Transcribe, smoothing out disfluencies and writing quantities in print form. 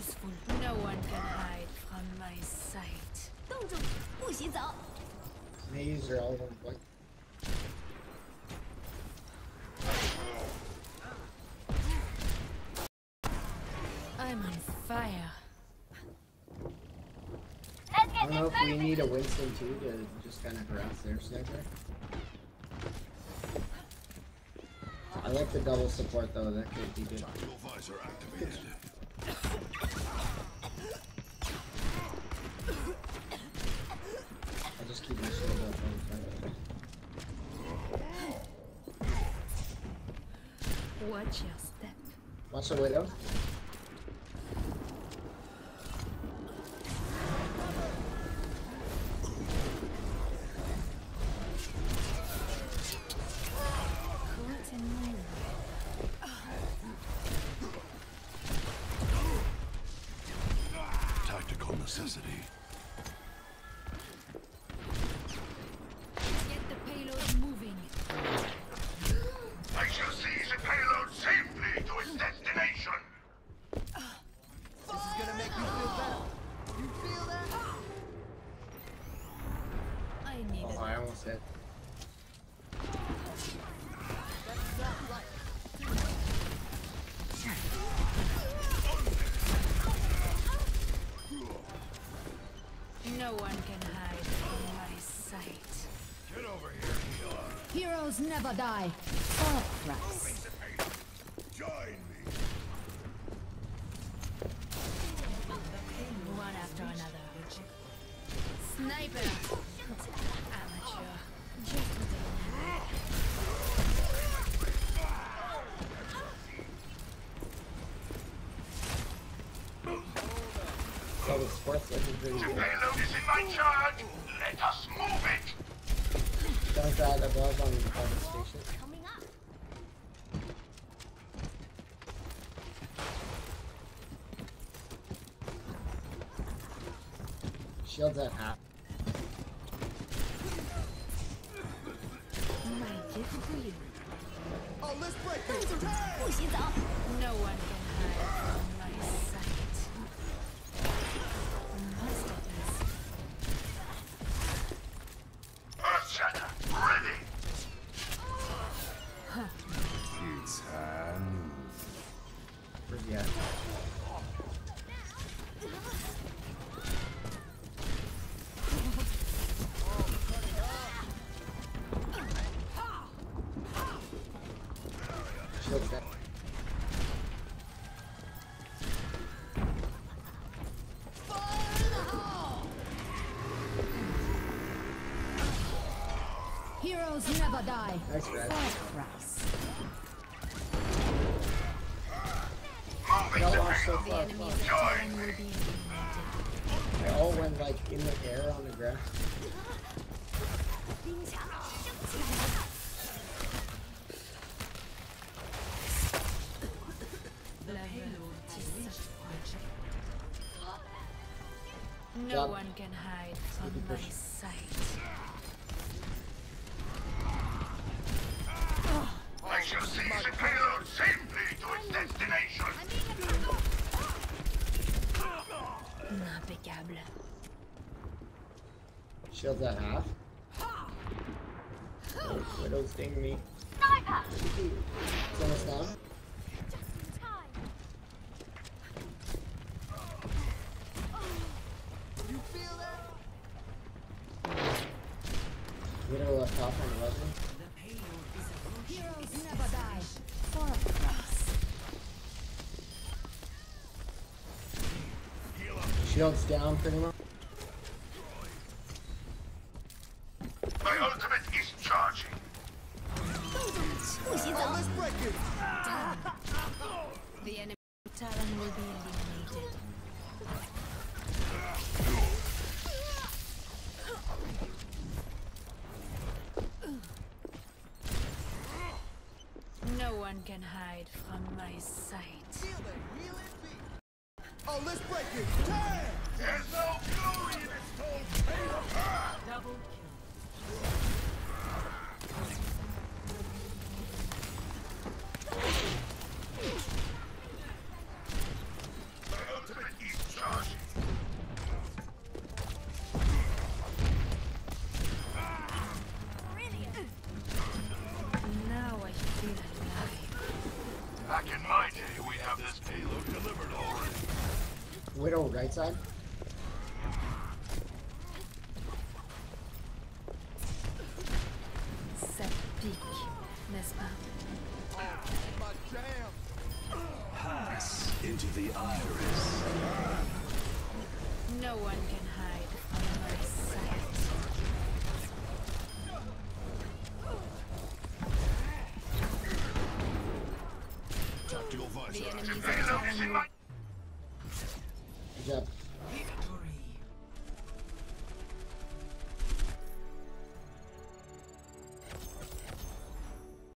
useful. No one can hide from my sight. 冻住，不许走。 May use your all one point. I'm on fire. Let's I get don't know this if we moving. need a Winston too to just kind of harass their sniper. I like the double support though, that could be good. Tactical visor activated. I'll just keep my shield up all the time. Watch your step. Watch the widow. Caught in my Tactical necessity. Get the payload moving. I shall seize the payload safely to its destination. This is gonna make you feel better. You feel that? I need Oh, I almost hit. That's not right. No one can hide from my sight. Get over here, healer. Heroes never die. Oh, Christ. Join me. One after another. Sniper! Amateur. Just what they need. So the sports looking pretty The good. payload is in my charge. Let us move it. Don't that above on the station. Coming up. Shield's at half. My gift for you. Oh, let's break 冻 it. 住，不许走。 No one can hide from my sight. Masterpiece. Earthshatter, ready. It's hand. Where's he at? Shield's dead. Heroes never die. Nice red. Christ. Moving Y'all the lost so payload. The far. enemies at Join will be eliminated. They all went like in the air on the ground. 冰墙升起来。 No Job. one can hide from Good my push. sight. I shall seize the payload safely to its destination. Impeccable. Shield's at half. Oh, Widow's sting me. Sniper. It's almost down. Just in time. You feel that? Widow left off on the weapon. Heroes never die. For Christ. Shield's down pretty much. My ultimate is charging. 不许 Oh, 走。 let's break it. The enemy talent will be eliminated. No one can hide from my sight. Feel the healing beat. Oh, let's break it. Damn. There's no glory in this cold payload. Double My ultimate Widow right side. Ça pique, n'est-ce pas? My jam. Pass into the iris. No one can hide from my sight. Tactical visor. The enemies are Enemies telling in you. my Good job.